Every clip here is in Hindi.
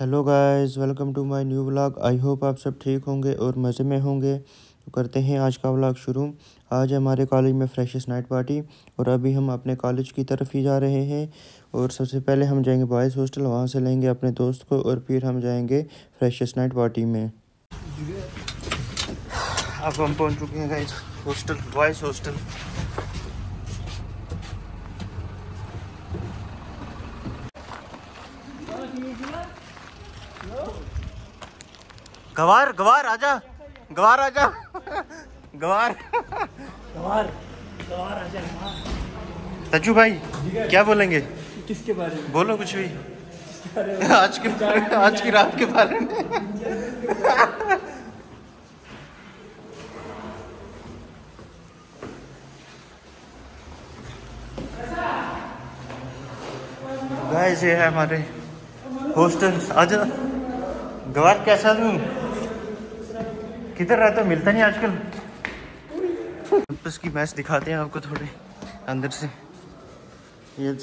Hello guys, welcome to my new vlog. I hope आप सब ठीक होंगे और मज़े में होंगे। तो करते हैं आज का व्लॉग शुरू। आज हमारे कॉलेज में फ्रेशर्स नाइट पार्टी और अभी हम अपने कॉलेज की तरफ ही जा रहे हैं। और सबसे पहले हम जाएंगे बॉयज़ हॉस्टल, वहाँ से लेंगे अपने दोस्त को और फिर हम जाएंगे फ्रेशर्स नाइट पार्टी में। अब हम पहुँच चुके हैं गाइस हॉस्टल, बॉयज़ हॉस्टल। गवार गवार आजा, गवार आजा, गवार गवार गवार आजा। तज्जू भाई क्या बोलेंगे? किसके बारे में बोलो कुछ भी। आज की रात के बारे में। गाइस ये है हमारे हॉस्टल। आजा गवार, कैसा तू? किधर रहता है, मिलता नहीं आजकल। कैंपस की मैच दिखाते हैं आपको थोड़े अंदर से। ये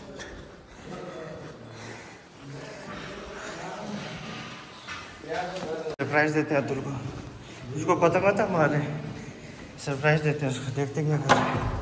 सरप्राइज देते हैं अतुल को, उसको पता था हमारे। सरप्राइज देते हैं उसको, देखते हैं क्या कर रहे हैं।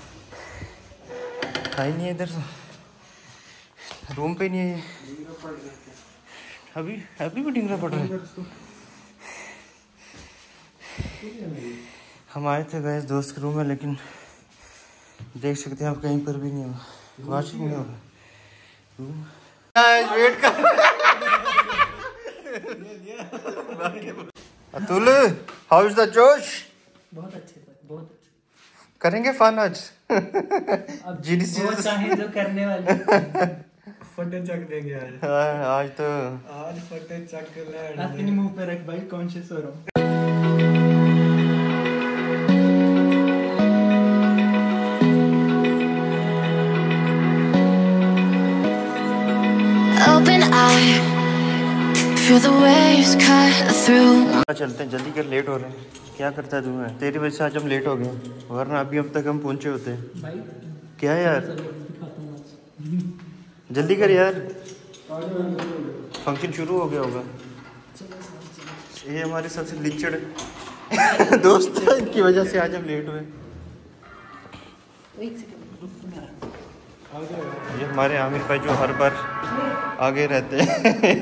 ही नहीं है इधर से, रूम पे नहीं है। अभी भी डिंगरा पड़ रहा है। हम आए थे गए दोस्त के रूम में, लेकिन देख सकते हैं आप कहीं पर भी नहीं होगा, वॉशरूम में होगा। वेट कर। अतुल, हाउ इज द जोश? बहुत अच्छे थे, बहुत अच्छे। करेंगे फन आज। अब जो चाहे जो करने वाले। फटे चक देंगे आज। आज तो आज फटे चक ले। अपने मुंह पे रख भाई, कॉन्शियस हो रहा हूँ। Open eye, feel the waves cut through. चलते हैं, जल्दी कर, लेट हो रहे हैं। क्या करता है तुम्हें? तेरी वजह से आज हम लेट हो गए, वरना अभी अब तक हम पहुंचे होते हैं। भाई क्या यार, जल्दी कर यार, फंक्शन शुरू हो गया होगा। ये हमारे सबसे लिचड़ दोस्त है, इनकी वजह से आज हम लेट हुए। ये हमारे आमिर भाई जो हर बार आगे रहते हैं।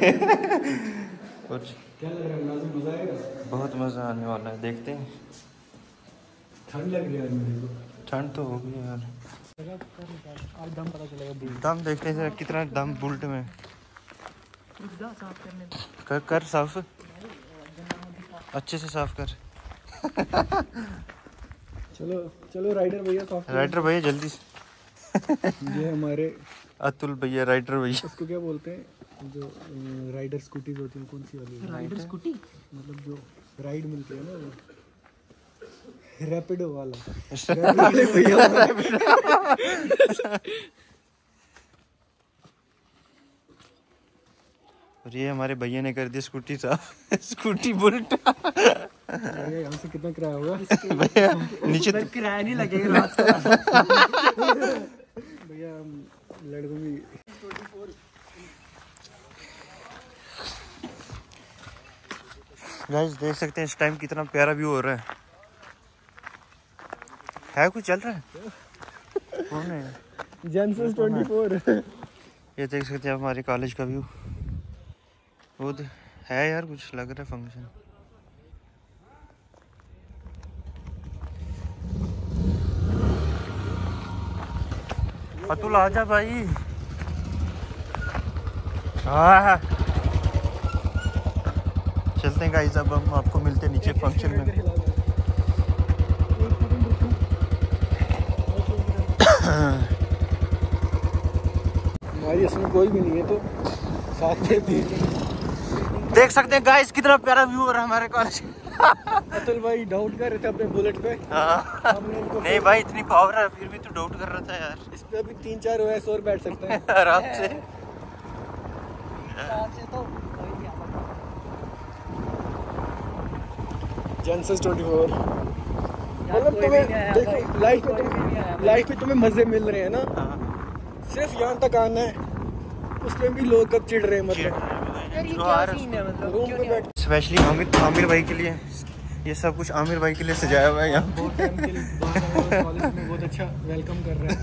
कुछ क्या लग रहा है, मजा आएगा? बहुत मज़ा आने वाला है, देखते हैं। ठंड लग रही है मेरे को। ठंड तो होगी यार। आज दम पता चलेगा। दम देखते हैं कितना दम बुल्ट में। साफ करने कर साफ, अच्छे से साफ कर। चलो राइडर भैया साफ। राइडर भैया जल्दी से। ये हमारे अतुल भैया, राइडर भैया। उसको क्या बोलते हैं, जो राइडर स्कूटीज होती है, कौन सी वाली? राइडर स्कूटी मतलब जो राइड मिलती है ना, वो रैपिडो वाला। भैया और ये हमारे भैया ने कर दी स्कूटी साफ। Scooty bullet. यहाँ से कितना किराया होगा भैया? नीचे तो किराया नहीं लगेगा रात का। भैया हम लड़कों की गाइस देख सकते हैं इस टाइम कितना प्यारा व्यू हो रहा है कुछ चल रहा है। कौन है? जेनसस 24। ये देख सकते हैं हमारे कॉलेज का व्यू। वो है यार, कुछ लग रहा है फंक्शन। अतुल आजा भाई। हाँ चलते हैं गाइस, अब हम आपको मिलते हैं नीचे फंक्शन में। हमारी इसमें कोई भी नहीं है, तो साथ में देख सकते हैं गाइस कितना प्यारा व्यू हो रहा है हमारे कॉलेज। अतुल भाई डाउट कर रहे थे अपने बुलेट पे। नहीं भाई, इतनी पावर है फिर भी तू डाउट कर रहा था यार। इस पे अभी 3-4 ओएस और बैठ सकते हैं आराम से। तो जेनसस 24 मतलब तुम्हें देखो लाइफ में तुम्हें मजे मिल रहे हैं ना, सिर्फ यहाँ तक आना है। उसमें भी लोग कब चिढ़ रहे हैं, मतलब स्पेशली आमिर भाई के लिए ये सब कुछ आमिर भाई के लिए सजाया हुआ है यहाँ। बहुत टाइम के लिए कॉलेज में बहुत अच्छा वेलकम कर रहे हैं।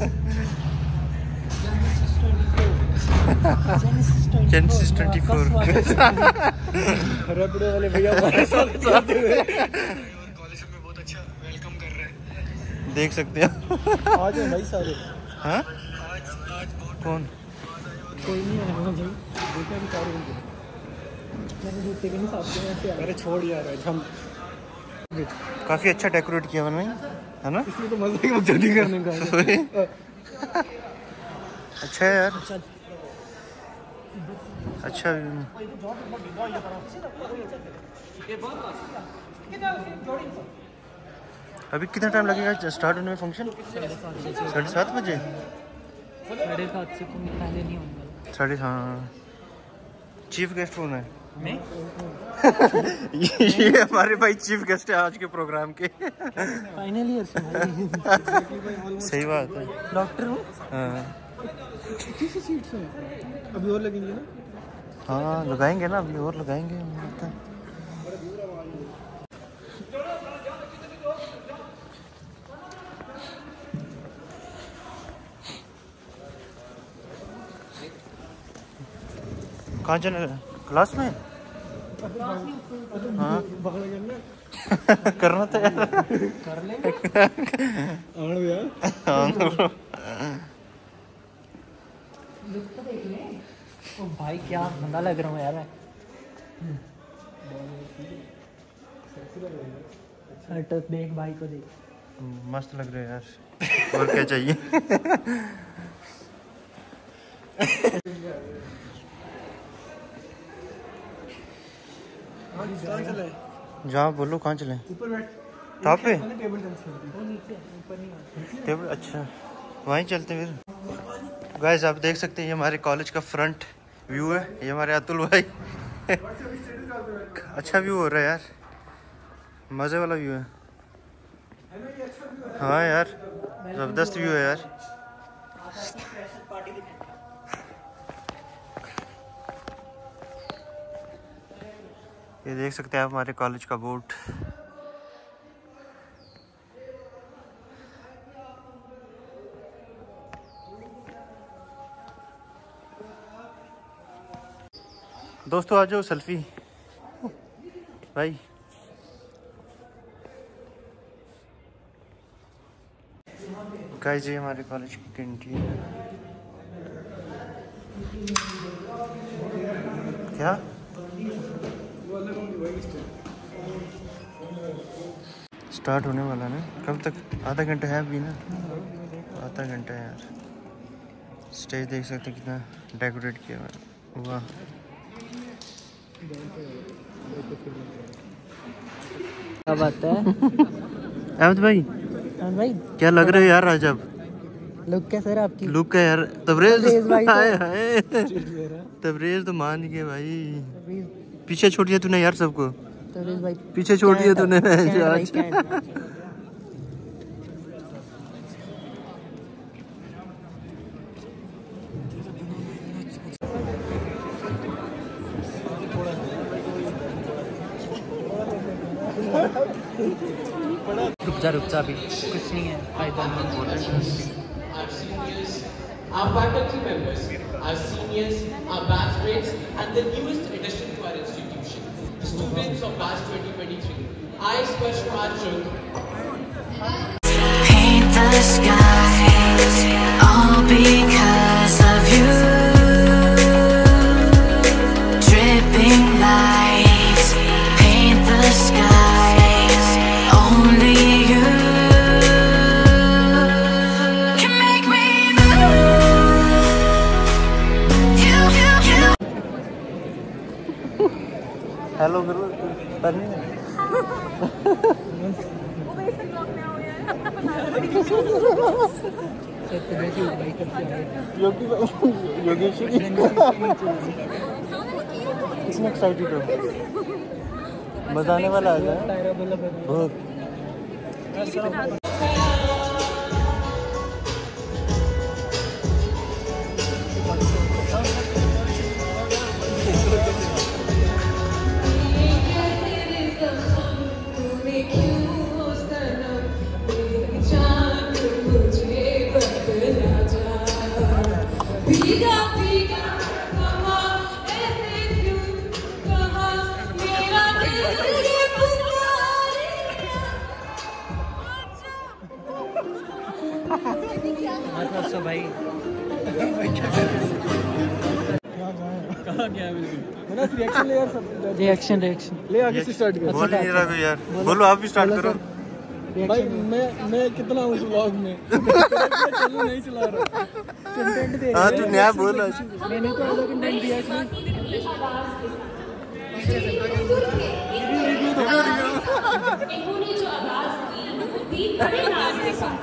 जेनेसिस 24 रैपिडो वाले भैया हमारे साथ चलते हुए कॉलेज में बहुत अच्छा वेलकम कर रहे हैं। देख सकते हो। आज है भाई सारे। हाँ आज कौन? कोई नहीं है भाई, देखा भी सारे होंगे। मैंने जूते के नहीं साथ में ऐसे अरे छोड़ यार हम काफ़ी अच्छा डेकोरेट किया मैंने, है ना? इसमें तो मजा ही जल्दी करने का है। अच्छा है यार, अच्छा। अभी कितना टाइम लगेगा स्टार्ट होने में फंक्शन? 7:30 बजे। 7:30 से तुम पहले नहीं होगा। 7:30। हाँ, चीफ गेस्ट कौन है? मैं ये हमारे भाई चीफ गेस्ट है आज के प्रोग्राम के। फाइनल ईयर से सही बात है। डॉक्टर हूँ। हाँ किसी सीट से अभी और लगेंगे ना? हाँ लगाएंगे ना, अभी और लगाएंगे लगता है। कहाँ चले गए? क्लास में? हाँ करना था यार। कर लेंगे। ओ भाई क्या गंदा लग रहा हूँ यार मैं। हट देख भाई को देख। मस्त लग रहे हैं यार, और क्या चाहिए। जहाँ बोलो कहाँ चले? ऊपर बैठ। टॉप पे? टेबल ऊपर नहीं। टेबल अच्छा, वहीं चलते फिर। गाइस आप देख सकते हैं ये हमारे कॉलेज का फ्रंट व्यू है। ये हमारे अतुल भाई। अच्छा व्यू हो रहा है यार, मज़े वाला व्यू है। हाँ यार ज़बरदस्त व्यू है यार। ये देख सकते हैं आप हमारे कॉलेज का बोर्ड। दोस्तों आ जाओ सेल्फी भाई। गाइस ये हमारे कॉलेज की कैंटीन है। क्या स्टार्ट होने वाला ना? कब तक? आधा घंटा है अभी ना, आधा घंटा है यार। स्टेज देख सकते हैं कितना डेकोरेट किया हुआ। क्या बात है अहमद भाई? भाई क्या लग रहा है यार आज? अब लुक कैसा है आपकी? लुक है यार तबरेज। हाय हाय तबरेज तो मान गए भाई। पीछे छोड़ दिया तूने यार सबको, भाई पीछे छोड़ दिया तूने आज। रुक जा अभी कुछ नहीं है फायदा। Our faculty members, our seniors, our batchmates, and the newest addition to our institution, the students of batch 2023. I, Sparsh Machuk, Paint the skies, all because of you. Dripping lights, paint the skies, only you can make me move. You. Hello करो करनी है। योगी कितने एक्साइटेड हो? मजा आने वाला है बहुत। भाई कहाँ गया रिएक्शन ले यार सब रिएक्शन ले आगे से स्टार्ट कर। बोल नहीं रहा यार, बोलो आप भी स्टार्ट करो। भाई मैं कितना हूँ इस व्लॉग में चलो नहीं चला रहा कंटेंट दे रहा है। तू नया बोल। मैंने तो अलग कंटेंट दिया इसमें। इन्होंने जो आवाज दी बड़े नाज के साथ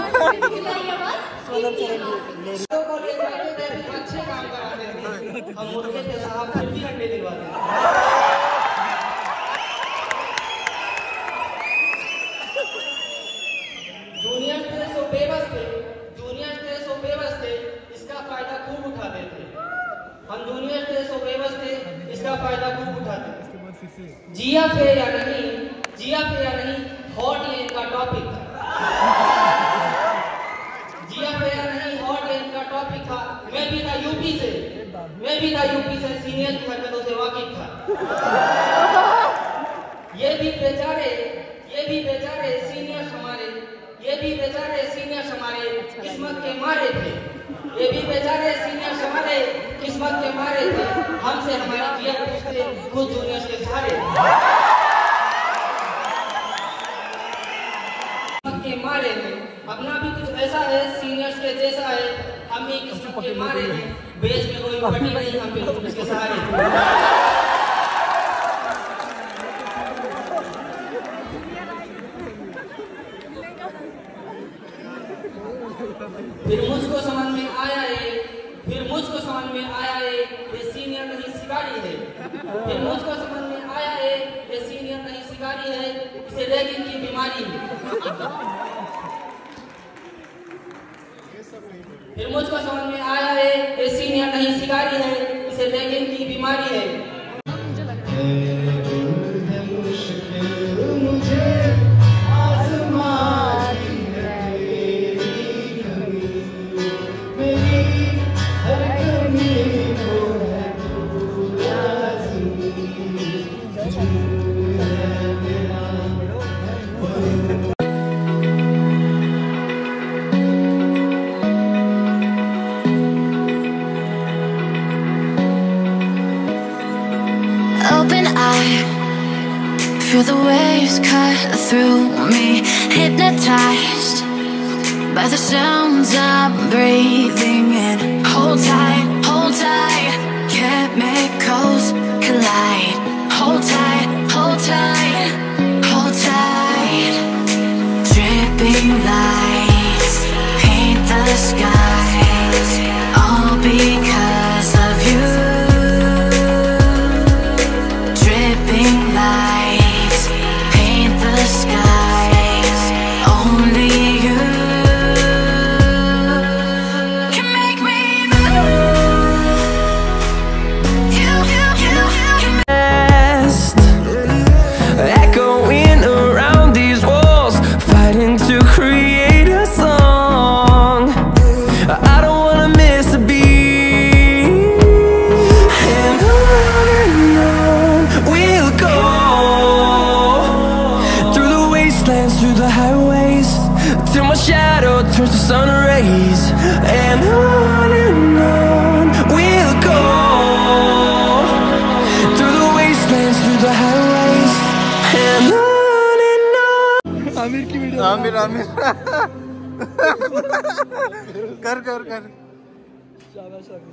अच्छे काम कराते हैं हम मुर्गे के साथ फिर भी अंडे दिलवाते हैं। जूनियर थे सो बेबस थे इसका फायदा खूब उठाते थे। हम जूनियर थे सो बेबस थे इसका फायदा खूब उठाते थे। जिया पे या नहीं हॉट ये इनका टॉपिक था। जिया पे या नहीं हॉट ये इनका टॉपिक था। मैं भी था यूपी से सीनियर की हरकतों से वाकिफ था। ये भी बेचारे सीनियर्स हमारे किस्मत के मारे थे। हमसे हमारी जिया पूछते खुद जूनियर्स के सहारे के मारे हैं। अपना भी कुछ ऐसा है सीनियर्स के जैसा है। हम भी किस्मत के मारे हैं। बेच में कोई पटी नहीं हम भी उसके सहारे। फिर मुझको समझ में आया है ये सीनियर नहीं शिकारी है। फिर मुझको समझ में आया है ये सीनियर नहीं शिकारी है, इसे रैगिंग की बीमारी है। फिर मुझको समझ में आया है ये सीनियर नहीं शिकारी है, इसे रैगिंग की बीमारी है। Open eye, feel the waves cut through me, hypnotized by the sounds I'm breathing in. Hold tight, chemicals collide. Hold tight, dripping lights paint the skies, all because of you. Dripping lights paint the skies, only you can make me move. You can Best, echoing around these walls, fighting to create a song. I don't wanna miss a beat, and on we'll go, through the wastelands, through the highways, till my shadow turns to sun rays. And on we'll go, through the wastelands, through the highways, and on. Aamir की वीडियो आमिर कर शाबाश Aamir.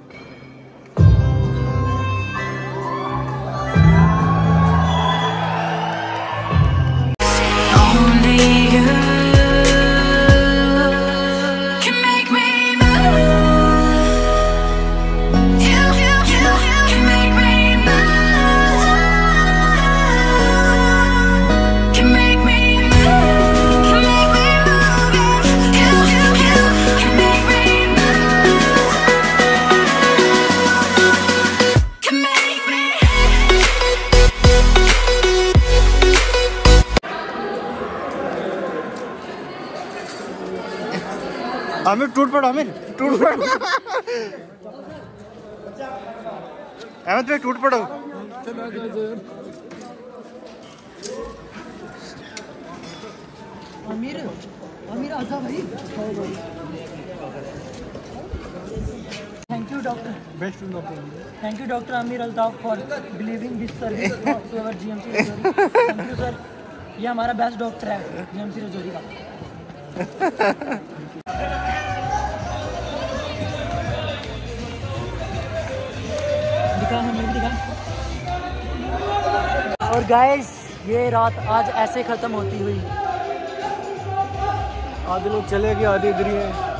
only you can make me move. You can make me move. Can make me move. Can make me move. You can make me move. Can make me. Aamir टूट पड़ अहमद भाई टूट पड़ो। आमिर आजा भाई। you, doctor. Best doctor. Thank you, Dr. Amir Altaf, for delivering this service to our GMC Rajouri. Thank you, sir. ये हमारा बेस्ट डॉक्टर है GMC राजौरी का। दिखा हमें भी दिखा। और गाइस ये रात आज ऐसे ख़त्म होती हुई। आधे लोग चले गए, आधे इधर ही हैं।